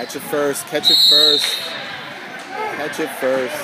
Catch it first, catch it first. Catch it first.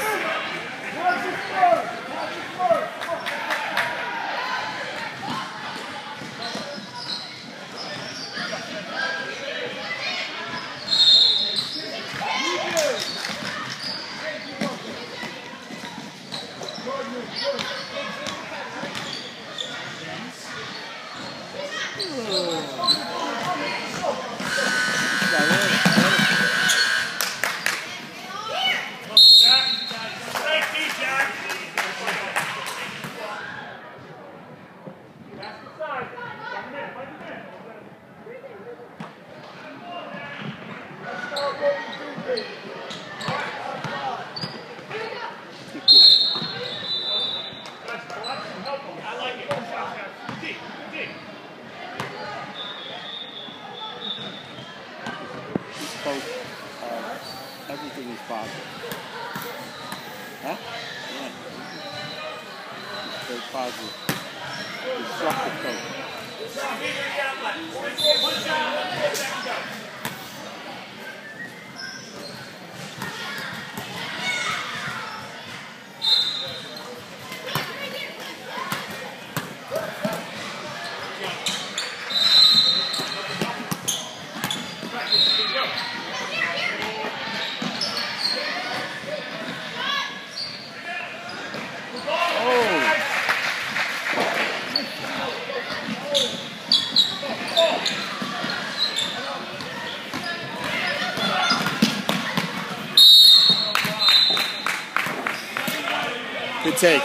Everything is positive. Huh? Yeah. Very positive. Constructive coach. Good take.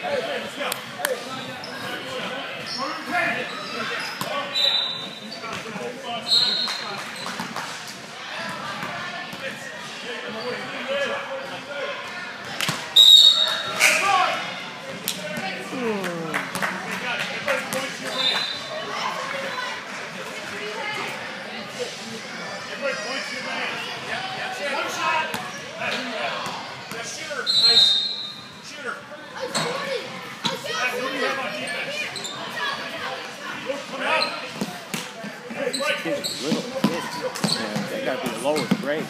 Kids, little kids, man, they got to be the lowest grade.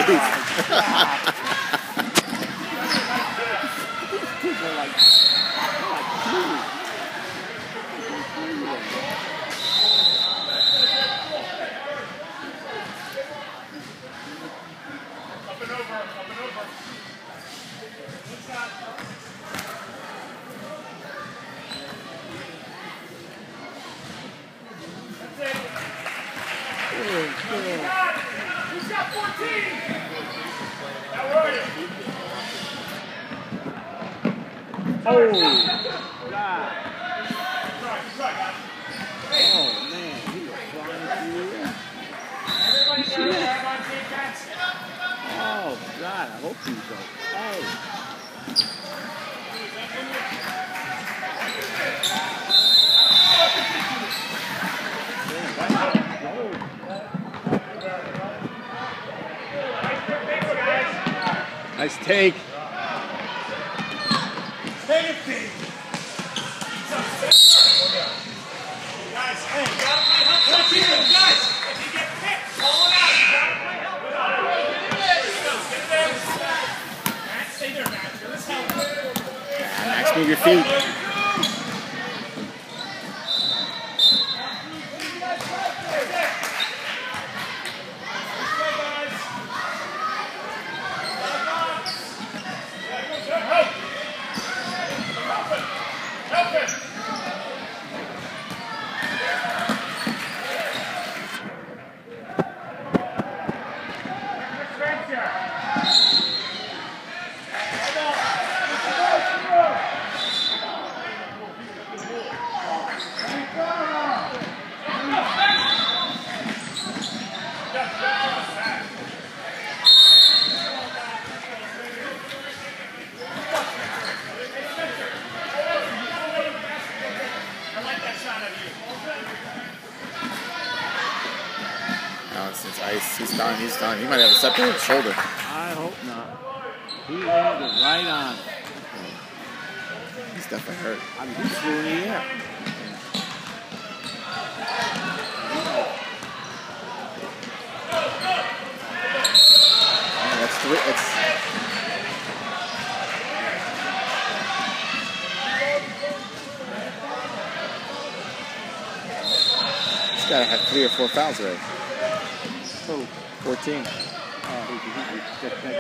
He's got 14! How are you? Oh, God. Oh, man, he was flying through the air. Everybody down there on defense. Oh, God, I hope he's okay. Nice take. Take it, Pete. Guys, hey, you gotta play help. Guys, if you get picked, call it out. You gotta play help. Get there. Matt, stay there, Matt. Let's help. Max, move your feet. Since ice, he's done. He's done. He might have a separated shoulder. I hope not. He landed right on it. He's definitely hurt. I mean, he flew in the air. Man, that's three. He's got to have 3 or 4 fouls already. 14.